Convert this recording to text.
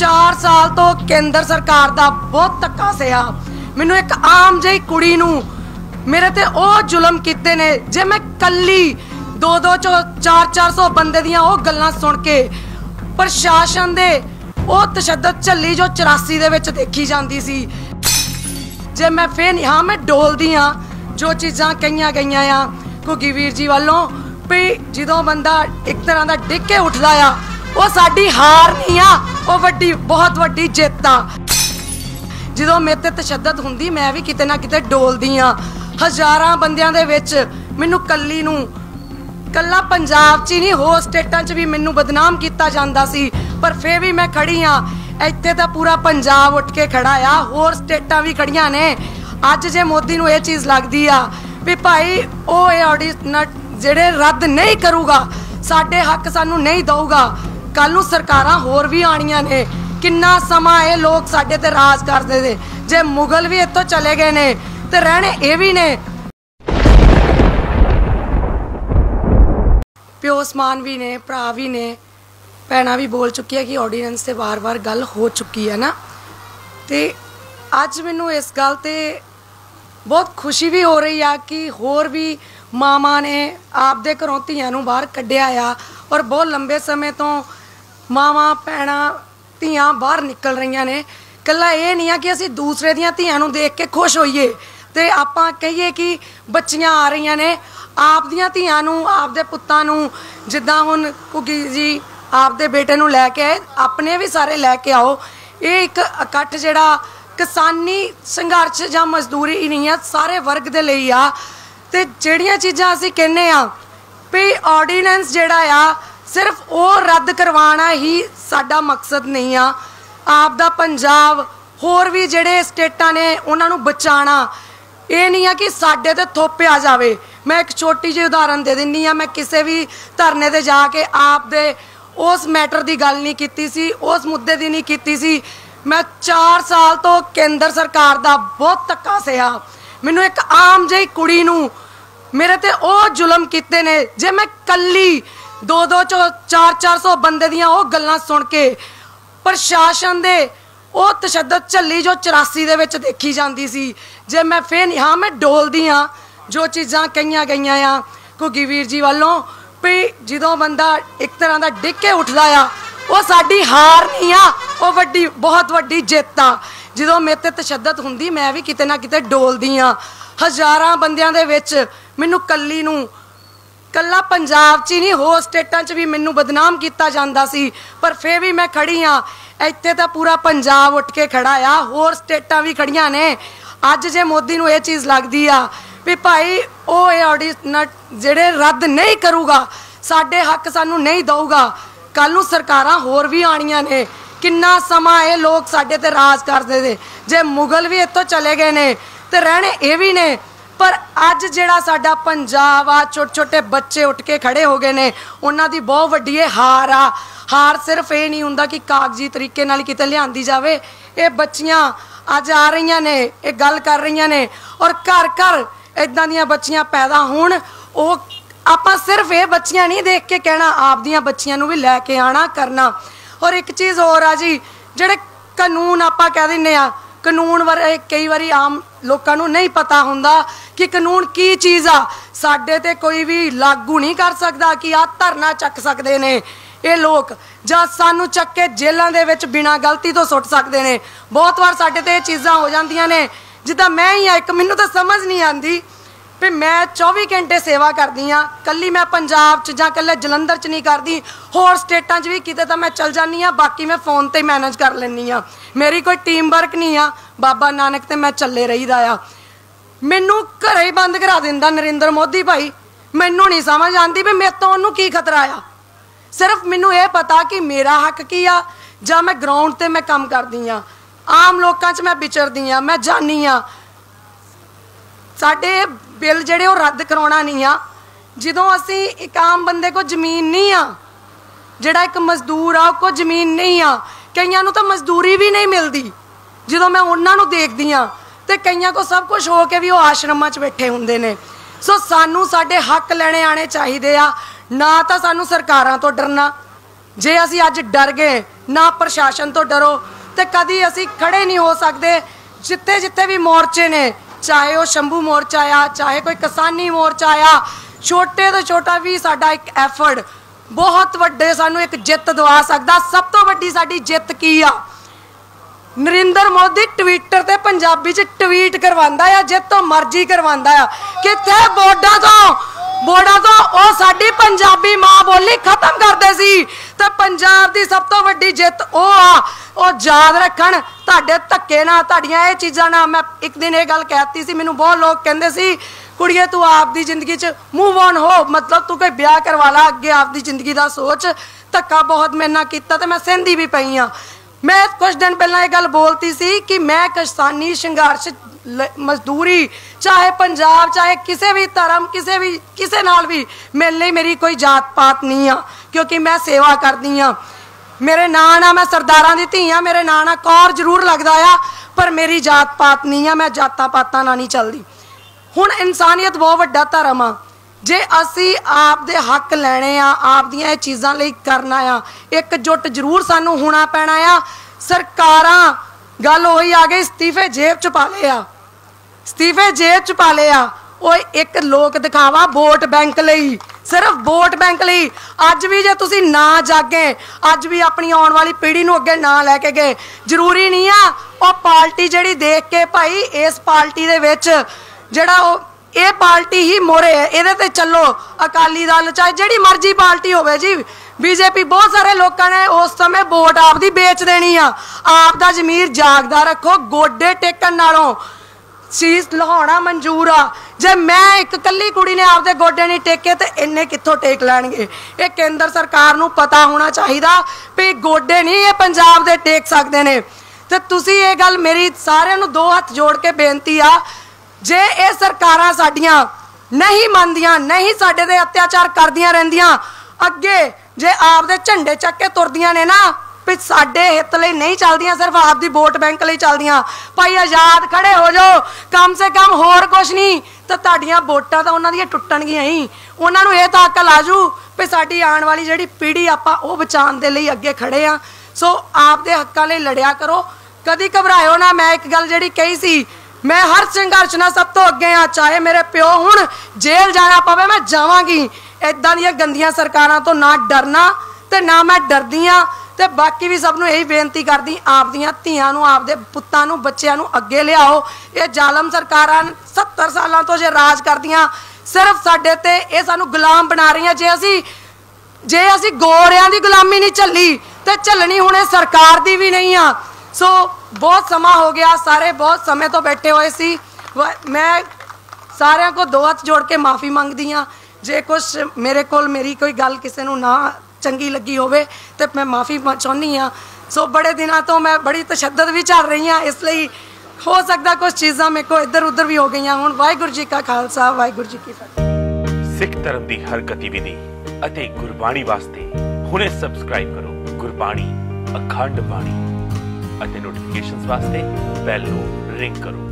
4 साल तो केंद्र सरकार दा बहुत धक्का सहा। मैनू एक आम जी कुड़ी नू मेरे ते ओ जुलम कीते ने। जे मैं कल्ली 200-400 बंदे दियां ओ गल्लां सुन के प्रशासन दे ओ तशद्दद झल्ली जो 84 दे विच देखी जांदी सी। जे मैं फिर हाँ मैं डोलदी हाँ जो चीज़ां कहियां गईयां आ घुग्गी वीर जी वालों भी जो बंदा एक तरह का डिग के उठदा आ वो साडी हार नहीं आ, वो वड्डी बहुत वड्डी जित आ। जो मेरे ते तशद्दद हुंदी मैं भी किते ना किते डोलदी हाँ। हज़ारां बंदियां दे विच मैनू कल्ली नू कल्ला पंजाब च ही नहीं होर स्टेटां च भी मैनू बदनाम किया जाता सी, पर फिर भी मैं खड़ी हाँ। इत्थे तो पूरा पंजाब उठ के खड़ा आ, होर स्टेटां भी खड़ियां ने। अज जे मोदी नू ये चीज़ लगदी आ भी भाई वो ऑर्डीनेंस जिहड़े रद्द नहीं करूगा, साडे हक सानू नहीं दऊगा, कल नू सरकारां होर भी आनियां ने। किन्ना समा ये लोग साडे ते राज करदे ने। जे मुगल भी इत्थों चले गए ने ते रहने ये भी ने। प्यो समान भी ने, भरा भी ने, भैणां भी बोल चुकी है कि ऑर्डीनेंस से बार बार गल हो चुकी है ना। तो अज मैनू इस गल ते बहुत खुशी भी हो रही है कि होर भी मामा ने आपदे घरों धीआं नूं बाहर कढ़िया आ और बहुत लंबे समय तो मावा भैणां धीआं बाहर निकल रही ने। कल्ला ये नहीं है कि असीं दूसरे दियां धीआं नूं देख के खुश होइए ते आपां कहिए कि बच्चियां आ रही ने। आप दियां धीआं नूं आपदे पुत्तां नूं जिद्दां हुण घुग्गी जी आपदे बेटे नूं लैके आए, अपने भी सारे लैके आओ। ये एक इकट्ठ जिहड़ा किसानी संघर्ष जां मजदूरी ही नहीं है, सारे वर्ग दे लई आ। ते जिहड़ियां चीज़ां असीं कहने आ भी ऑर्डीनेंस जिहड़ा आ सिर्फ वो रद्द करवाना ही साडा मकसद नहीं आ। आप दा पंजाब होर भी जिहड़े स्टेटां ने उन्हां नूं बचाना, ये नहीं है कि साडे ते थोपिया जावे। मैं एक छोटी जी उदाहरण दे दिंदी आ। मैं किसी भी धरने ते जाके आप दे उस मैटर की गल नहीं की सी, उस मुद्दे की नहीं की सी। मैं 4 साल तो केंद्र सरकार दा बहुत धक्का सहा। मैनू एक आम जी कुड़ी नू मेरे ते ओ जुलम कीते ने। जे मैं कल्ली 200-400 बंदे दियां ओ गल्लां सुन के प्रशासन दे ओ तशद्दद झल्ली जो 84 दे विच देखी जाती सी। जे मैं फिर हाँ मैं डोलदी हाँ जो चीज़ां कहियां गईयां आ घुग्गी वीर जी वालों भी जो बंदा एक तरह का डिग के उठदा आ वो साडी हार नहीं आ, वो वड्डी बहुत वड्डी जित आ। जो मेरे ते तशद्दद हुंदी मैं भी किते ना किते डोलदी हाँ। हज़ारां बंदियां दे विच मैनू कल्ली नूं कल्ला पंजाब च ही नहीं होर स्टेटां च भी मैनू बदनाम किया जाता सी, पर फिर भी मैं खड़ी हाँ। इत्थे तो पूरा पंजाब उठ के खड़ा आ, होर स्टेटां भी खड़ियां ने। अज जे मोदी नूं ये चीज़ लगदी आ भी भाई वो ऑर्डीनेंस जिहड़े रद्द नहीं करूगा, साडे हक सानू नहीं दऊगा, कल नूं सरकारां होर भी आनियां ने। किन्ना समा ये लोग साडे ते राज करदे ने। जे मुगल भी इत्थों चले गए ने ते रहने ये भी ने, पर अज जिहड़ा साडा पंजाब आ छोटे छोटे बच्चे उठ के खड़े हो गए ने, उन्हां दी बहुत वड्डी हार आ। हार सिर्फ ये नहीं हुंदा कि कागजी तरीके नाल किते लिआंदी जावे। ये बच्चियां अज आ रही ने, ये गल कर रही ने और घर घर इदां दियां बच्चियां पैदा होण। वो आपां सिर्फ ये बच्चियां नहीं देख के कहना, आप दियां बच्चियां नूं भी लैके आना करना। और एक चीज़ होर आ जी, जिहड़े कानून आपां कह दिंदे आ, कानून बारे कई बारी आम लोगों को नहीं पता हुंदा कि कानून की चीज़ आ। साडे ते कोई भी लागू नहीं कर सकदा कि आ धरना चक सकते ने ये लोग, जां सानू चक के जेलों दे विच बिना गलती तो सुट सकते ने। बहुत बार साडे ते चीज़ां हो जांदियां ने जिद्दां मैं ही एक मैनू तो समझ नहीं आती भी मैं 24 घंटे सेवा करदी हाँ। कल्ली मैं पंजाब च जां कल्ले जलंधर च नहीं करदी, होर स्टेटां च भी किते तां मैं चल जानी हाँ, बाकी मैं फोन ते मैनेज कर लैनी हाँ। मेरी कोई टीम वर्क नहीं आ, बाबा नानक ते मैं चले रहीदा आ। मैनू घरे ही बंद करा दिंदा नरेंद्र मोदी भाई। मैनू नहीं समझ आती भी मेरे तो उन्होंने की खतरा आ। सिर्फ मैनू ये पता कि मेरा हक की आ, जां मैं ग्राउंड ते मैं काम करदी हाँ, आम लोकां च मैं विचरदी हाँ, मैं जानी हाँ। साडे बिल जिहड़े वो रद्द करवाना नहीं आ। जो असी एक आम बंदे को जमीन नहीं आ, जिहड़ा एक मजदूर आ को जमीन नहीं आ, कईयां नूं तां मजदूरी भी नहीं मिलती। जो मैं उन्हां नूं देखदी हाँ ते कईयां को सब कुछ हो के भी वो आश्रमां च बैठे हुंदे ने। सो सानू साडे हक लैणे आने चाहिए आ, ना तो सानू सरकारां तो डरना। जे असी अज डर गए ना प्रशासन तो डरो, तो कदी असी खड़े नहीं हो सकते। जिथे जिथे भी मोर्चे ने, चाहे वो शंभू मोर्चा आ, चाहे कोई किसानी मोर्चा आ, छोटे तो छोटा भी साडा एक एफर्ट बहुत वड्डे सानू एक जित दवा सकदा। सब तो वड्डी साडी जित की आ, नरेंद्र मोदी ट्विटर ते पंजाबी च ट्वीट करवांदा आ, जितो मर्जी करवांदा आ। किथे बोर्डां तो ओ साडी पंजाबी मां बोली खत्म करदे सी, ते पंजाब दी सब तो वड्डी जित ओ आ। ओ याद रखण, तुहाडे धक्के ना, तुहाडीआं इह चीज़ां ना। मैं एक दिन ये गल कहती सी, मैनूं बहुत लोग कहंदे सी कुड़िए तू आपदी जिंदगी च मूव ऑन हो, मतलब तू कोई ब्याह करवा ला, अगे आपदी जिंदगी दा सोच। धक्का बहुत मेरे नाल कीता ते मैं सहंदी भी पई आ। मैं कुछ दिन पहला ये गल बोलती सी कि मैं किसानी संघर्ष मजदूरी, चाहे पंजाब, चाहे किसी भी धर्म, किसी नाल भी मेरे लिए मेरी कोई जात पात नहीं आ, क्योंकि मैं सेवा करदी हाँ। मेरे नां ना मैं सरदारां दी धी हाँ, मेरे नां ना कौर जरूर लगदा आ, पर मेरी जात पात नहीं आ, मैं जातां पातां नाल नहीं चलदी। हुण इंसानियत बहुत वड्डा धर्म आ, जे असी आप दे हक लैणे आ, आप दियां चीज़ां लई करना आ, एकजुट जरूर सानू होना पैना आ। सरकारां गल होई आ गई इस्तीफे जेब च पा ले आ, इस्तीफे जेब च पा ले आ। ओए एक लोक दिखावा वोट बैंक लई, सिर्फ वोट बैंक लई। अज भी जे तुसी ना जागे, अज भी अपनी आने वाली पीढ़ी नूं अगे ना लैके गए, जरूरी नहीं आ ओ पार्टी जिहड़ी देख के भाई इस पार्टी दे विच जिहड़ा ये पार्टी ही मोरे है, ये ते चलो। अकाली दल चाहे जिहड़ी मर्जी पार्टी होवे जी, बीजेपी, बहुत सारे लोगों ने उस समय वोट आपदी बेच देनी आ। आप दा जमीर जागदा रखो, गोडे टेकन नालों चीज़ लहाउणा मंजूर आ। जे मैं एक कल्ली कुड़ी ने आपदे गोडे नहीं टेके तो इन्ने कित्थों टेक लैणगे। ये केंद्र सरकार नूं पता होना चाहिदा भी गोडे नहीं ये पंजाब दे टेक सकदे ने। ते तुसीं ये गल मेरी सारिआं नूं दो हत्थ जोड़ के बेनती आ, जे ये सरकारां साडियां नहीं मनदियां, नहीं साडे ते अत्याचार करदियां रहिंदियां, अगे जे आपदे झंडे चक के तुरदियां ने ना, भी साडे हित लई नहीं चलदियां, सिर्फ आपदी वोट बैंक लई चलदियां, भाई आजाद खड़े हो जाओ, कम से कम होर कुछ नहीं, तो तुहाडीआं वोटां तां उन्हां दीआं टुट्टणगीआं ही। उन्हां नूं इह तां अकल आजू भी साडी आउण वाली जिहड़ी पीढ़ी आपां ओह बचाउण दे लई अगे खड़े आ। सो आपदे हक्कां लई लड़िया करो, कदी घबराओ ना। मैं एक गल जिहड़ी कही सी, मैं हर संघर्ष नाल सब तो अगे हाँ, चाहे मेरे प्यो हुण जेल जाना पवे मैं जावांगी। इदां दीआं गंदियां सरकारां तो ना डरना ते ना मैं डरदी हाँ। ते बाकी भी सब नूं यही बेनती करदी, आपदियां धीआं नूं, आपदे पुत्तां नूं, बच्चिआं नूं अगे लिआओ। ये जालम सरकारां 70 सालां तो जे राज करदियां, सिर्फ साडे ते ये सानूं गुलाम बना रहीआं। जे असी गोरियां दी गुलामी नहीं झल्ली ते झल्लनी हुणे सरकार दी भी नहीं आ। सो बहुत समा हो गया, सारे बहुत समय तो बैठे हुए सी। मैं सारिਆਂ को दो हथ जोड़ के माफ़ी मंगदी हाँ, जे कुछ मेरे कोल मेरी कोई गल किसी नूं ना चंगी लगी होवे ते मैं माफ़ी चाहुंदी हाँ। सो बड़े दिनों तो मैं बड़ी तशद्दद भी चल रही हाँ, इसलिए हो सकता कुछ चीज़ां मेरे को इधर उधर भी हो गई। हुण वाहिगुरू जी का खालसा, वाहिगुरू जी की फतेह। सिख धर्म की हर गतिविधि ਅਤੇ ਗੁਰਬਾਣੀ ਵਾਸਤੇ ਹੁਣੇ ਸਬਸਕ੍ਰਾਈਬ ਕਰੋ ਗੁਰਬਾਣੀ ਅਖੰਡ ਬਾਣੀ ਅਤੇ ਨੋਟੀਫਿਕੇਸ਼ਨਸ ਵਾਸਤੇ ਬੈਲ ਨੂੰ ਰਿੰਗ ਕਰੋ।